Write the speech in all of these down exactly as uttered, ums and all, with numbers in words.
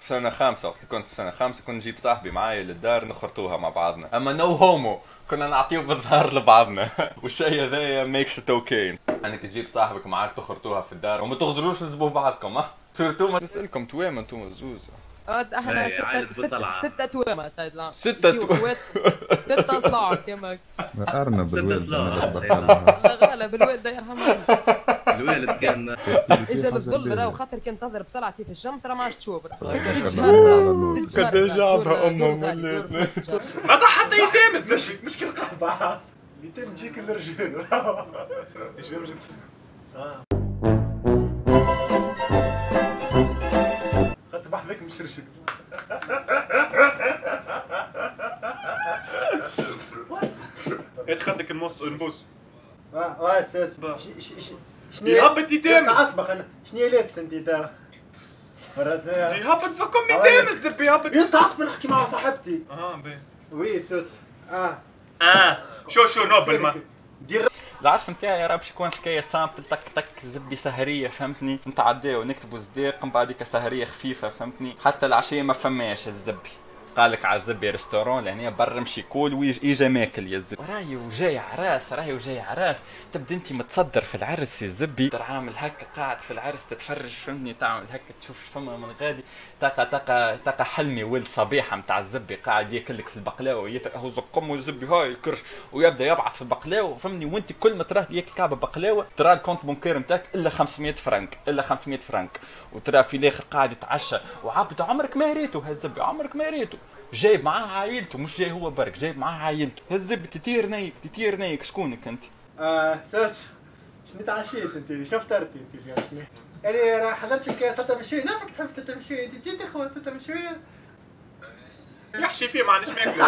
في سنة خامسة، وقت كنت في سنة خامسة كنت نجيب صاحبي معايا للدار نخرطوها مع بعضنا، اما نو هومو كنا نعطيو بالظهر لبعضنا. والشيء هذايا ميكس ات اوكي. انك تجيب صاحبك معاك تخرطوها في الدار وما تغزروش تزبوا بعضكم، ها سورتو ما نسألكم توام انتم زوز. احنا ستة ستة ستة توامة سيد لا ستة توام ستة اصلاع كما أرنب الوالد لا غالب الوالد يرحمه. الوالد كان اجا الظل راه خاطر كان تضرب صلعتي في الشمس راه ما عادش تشوف. قد جابها امهم ما ضحى حتى يتامس مش مش كل قحبة يتم تجيك الرجال. ايش الرجال؟ اه خاطر بحذاك مش رجل. هات خدك الموس البوس. اه واه ساس شنو يهبط يتامس؟ اصبغ انا شنو لابس انت تا؟ يهبط فيكم يتامس زبي يهبط. انت عصب نحكي مع صاحبتي. اه باهي. وي ساس اه اه شو شو نوبل ما دير العرس نتاعي راه باش يكون حكايه سامبل تك تك زبي سهريه فهمتني، نتعداو نكتبوا صداق من بعديك سهريه خفيفه فهمتني، حتى العشيه ما فماش الزبي قالك على الزبي ريستورون لهنا برا مشي كول ويجا ماكل يا الزبي. راهي وجاي عراس راهي وجاي عراس، تبدا انت متصدر في العرس يا الزبي، عامل هكا قاعد في العرس تتفرج فهمتني، تعمل هكا تشوف فما من غادي تلقى تلقى تلقى حلمي ولد صبيحه نتاع الزبي قاعد ياكلك في البقلاوه هو زقم الزبي هاي الكرش ويبدا يبعث في البقلاوه فهمني، وانت كل ما تراه ياكل كعبه بقلاوه ترى الكونت بونكير نتاعك الا خمسمية فرنك الا خمسمية فرنك، وترى في الاخر قاعد يتعشى وعبد عمرك ما ريته هالزبي عمرك ما ريته، جايب معاه عائلته مش جاي هو برك جايب معاه عائلته، هالزبي تطير نايك تطير نايك. شكونك انت؟ اه ساس شنو تعشيت انت؟ شنو فطرتي انت اليوم شنو؟ انا راه حضرت لك سلطه مشويه، نعرفك تحب سلطه مشويه، انت جيتي خويا سلطه مشويه يحشي فيه ما عنديش ماكله.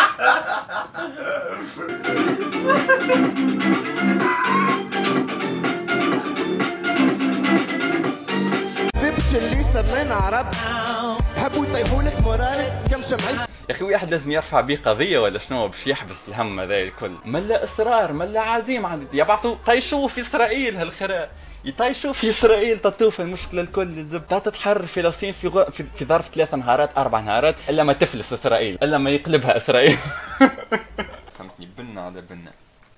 دبش اللي سمينا عرب حبوا يطيحولك مورالك كم شمعي. يا اخي واحد لازم يرفع بيه قضيه ولا شنو باش يحبس الهم هذا الكل، ملا اصرار ملا عزيم عند يبعثوا طيشوه في اسرائيل هالخراء يطيشوا في اسرائيل تطوف المشكله الكل الزبده تتحرر فلسطين في غ... في, في ظرف ثلاث نهارات اربع نهارات الا ما تفلس اسرائيل الا ما يقلبها اسرائيل. فهمتني بنا على بنا.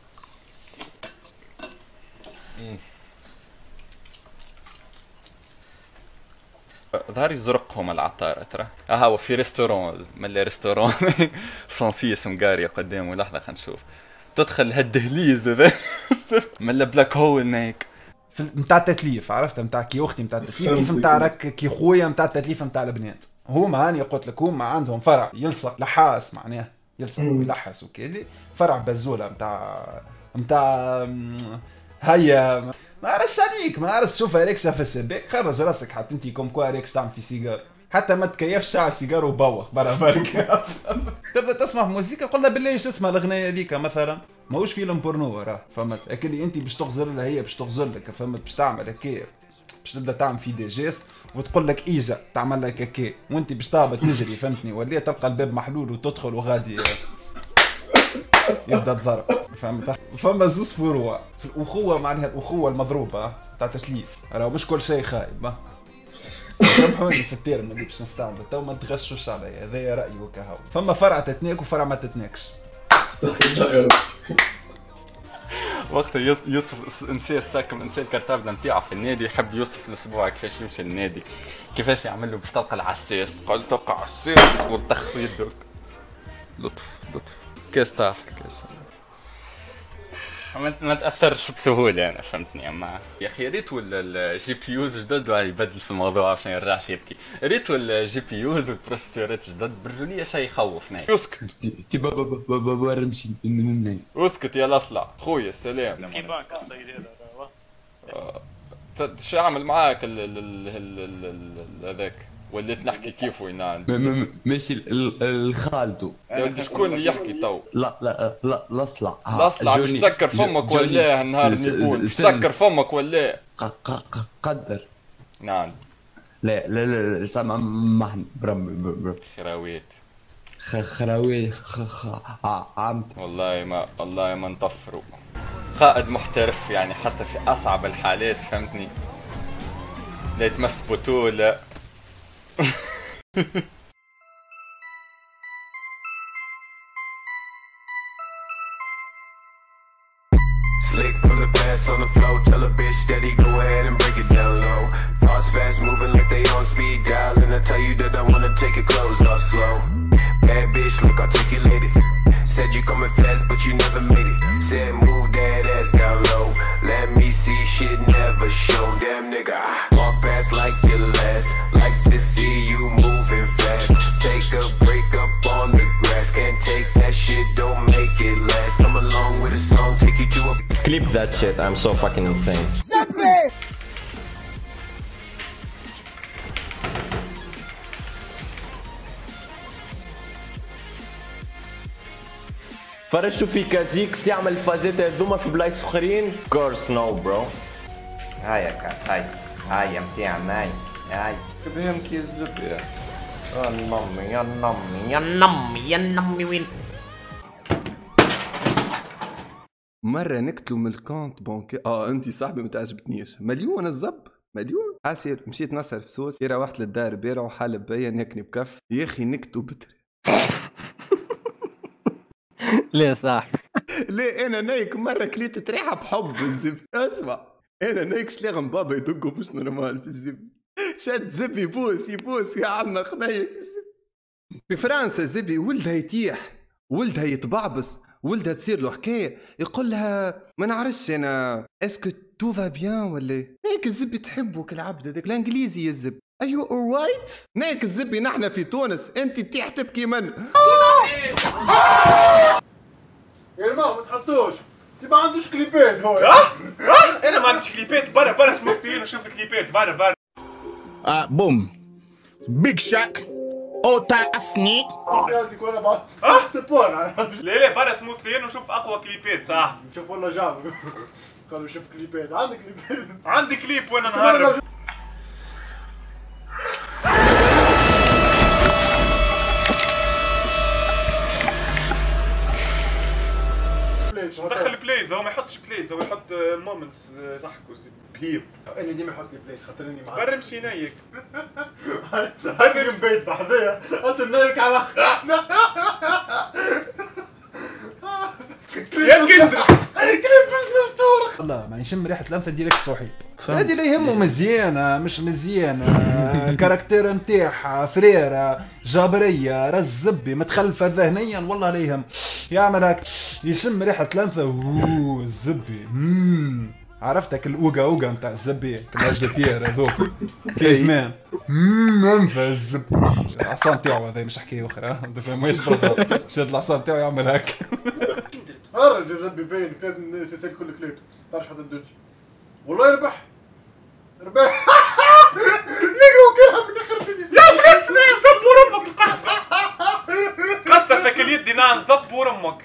ظهري زرقهم العطارة ترى. اه هو في ريستورون ملا ريستورون صنصيص مقارية قدامه، لحظة خلينا نشوف تدخل هالدهليز هذا ملا بلاك هول هيك نتاع التتليف، عرفت نتاع كي اختي نتاع التتليف كيف نتاع راك كي خويا نتاع التتليف نتاع البنات، هما هاني قلت لك هما عندهم فرع يلصق لحاس معناه يلصق ويلحس وكذا، فرع بزوله نتاع نتاع هيا ما عرفش عليك ما عرفش شوف ريكس في السباك خرج راسك حتى انت كوم كوا ريكس تعمل في سيجار حتى ما تكيفش شعل سيجار وبوخ برا برك. تبدا تسمع موسيقى قول لها بالله ايش اسمها الاغنيه هذيك مثلا ماهوش فيلم بورنو راه فهمت، لكن انت باش تغزر لها هي باش تغزر لك فهمت، باش تعمل هكا باش تبدا تعمل في دي جيست وتقول لك ايجا تعمل لك هكا وانت باش تهبط تجري فهمتني، ولا تلقى الباب محلول وتدخل وغادي يبدا الضرب فهمت. فما زوز فروع في الاخوه معناها الاخوه المضروبه تاع تتليف راه مش كل شيء خايب، سامحوني في التيرم اللي باش نستعمل تو ما تغشوش عليا هذايا رايي وكهو، فما فرع تتناك وفرع ما تتناكش. وقتها يوسف نسي الساكم نسي الكرتابله نتاعو في النادي يحب يوسف الاسبوع كيفاش يمشي للنادي كيفاش يعمل له باش تلقى العساس قال تلقى عساس وطخ يدك لطف لطف كاس طاح كاس ما تاثرش بسهوله انا فهمتني. اما يا اخي ريتو الجي بي يوز جدد يبدل في الموضوع عشان يرجعش يبكي، ريتو الجي بي يوز والبروسيسورات جدد برجوليه شيء يخوفني. اسكت تي بابا بابا بابا نمشي من اسكت يا الاصلع خويا السلام. كي بانك السيد هذا شو عمل معاك هذاك وليت نحكي كيف وين عندي ماشي الخالدو يا ولدي شكون اللي يحكي تو؟ لا لا لا الاصلع الاصلع باش تسكر فمك ولا النهار اللي يقول باش تسكر فمك ولا قدر نعم لا لا لا سامع محن برم خراويت خراويت عمت والله ما والله ما نطفروا قائد محترف يعني حتى في اصعب الحالات فهمتني لا يتمس بطولة Slick from the past on the flow, tell a bitch steady, go ahead and break it down low. Thoughts fast moving like they on speed dial, and I tell you that I wanna take your clothes off slow. Bad bitch, look articulated. Said you coming fast, but you never made it. Said move that ass down low. Let me see shit never show. Damn nigga, walk fast like your last. Like to see you moving fast. Take a break up on the grass. Can't take that shit, don't make it last. Come along with a song, take you to a Clip that shit, I'm so fucking insane. فرشوا في كازيكس يعمل فازات هذوما في بلايص اخرين؟ كورس نو برو. هاي يا كاس هاي هاي يا متاعنا هاي هاي كبيهم كي الزبدة. يا نمي يا نمي يا نمي يا نمي وين؟ مرة نكتلوا من الكونت بونكي اه انتي صاحبي ما تعجبتنيش مليون الزب مليون عسير مشيت نصرف فلوس يرى واحد للدار بيرة وحالب بيا نكني بكف يا اخي نكتو بتري ليه صاحبي؟ ليه انا نايك مرة كليت ريحة بحب الزب اسمع انا نايك شلاغم بابا يدقوا مش نورمال في الزب شد زب يبوس يبوس يا عنق نايك الزب في فرنسا زبي ولدها يتيح ولدها يتبعبس ولدها تصير له حكايه يقول لها ما نعرفش انا اسكو تو فا بيان ولا هيك الزبي تحبه كالعبد هذاك الانجليزي يا الزب ايو اورايت نايك الزبي نحن في تونس انت تيح تبكي من يا الماء ما تحطوش انت ما عندوش كليبات هو اه اه انا ما عنديش كليبات برا برا سموثين وشوف كليبات برا برا Uh, boom. Big Shaq. Ota Asni. اه سبور لا لا برا سموثين وشوف اقوى كليبات صح نشوف والله جاب قالوا شوف كليبات عندك كليبات عندي كليب وانا نهرب دخل بلايز هو ما يحطش بلايز هو يحط مومنتس ضحكوا بهيب اني ديما يحط لي بلايز خاطرني معاه برا مشي نايك هذا مبيت بحذايا انت نايك على خانا يا كندر كليب بالدستور والله ما يشم ريحه الانثى ديريكت صحيح هادي اللي يهمه مزيانه مش مزيانه كاركتير نتاعها فريره جابريه راس زبي متخلفه ذهنيا والله لا يهم يعمل هاك يشم ريحه الانثى اوه الزبي اممم عرفتك الاوغا اوغا نتاع الزبي كلاج بيير هذوك كيف مان اممم انثى الزب العصا نتاعو هذا مش حكايه اخرى ما يصبر شاد العصا نتاعو يعمل هاك تفرج يا زبي باين كان السلسله كل كليت تعرف حتى الدوج والله يربح ربح نقروا كلها من اخر الدنيا يا برسمي زبور امك القحطه قصصك اليد نعم زبور امك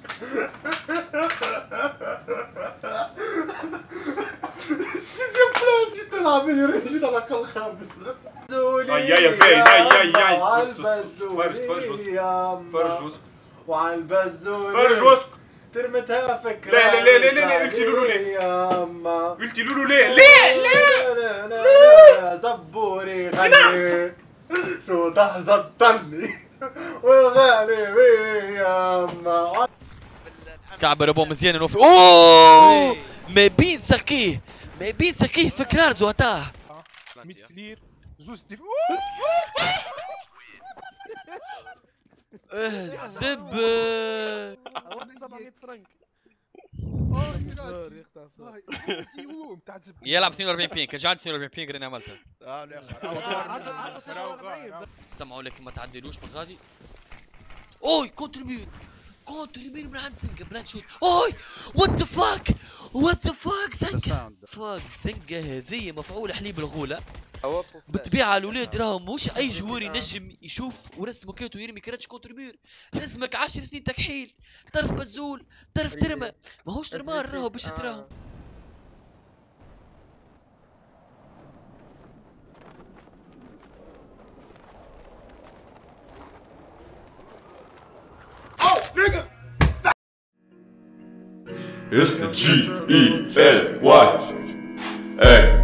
سيدي بلاصتي تلعب لي رجل على كل خامس اي يا باين اي اي اي وعالبزولي فرج وعالبزولي فرج وسط ترمتها فكرة لا لا لا لا لا قلتي لولو ليه قلتي لولو ليه ليه ليه ليه زبوري غني صوته زبطني والغالي وياما كعب ربو مزيان نوفي اوه ما بين سقيه ما بين سقيه فكرار زواتاه مية لير زوز دي اه زب سبعمية فرنك يلعب اثنين وأربعين بينك رجعت اثنين وأربعين بينك راني عملتها اه سمعوا لك ما تعدلوش من غادي اوي كونتريبيوت كونتريبيوت من عند زنقه بلان شوت اوي وات ذا فاك وات ذا فاك زنقه فاك زنقه هذه مفعول حليب الغوله بالطبيعه الاولاد راهم مش اي جوار ينجم يشوف ورسمه كيتو يرمي كراتش كونتريبيور لازمك عشر سنين تكحيل طرف بزول طرف ترمى ماهوش ترمار راهو باش تراهم It's the G E N Y. Hey.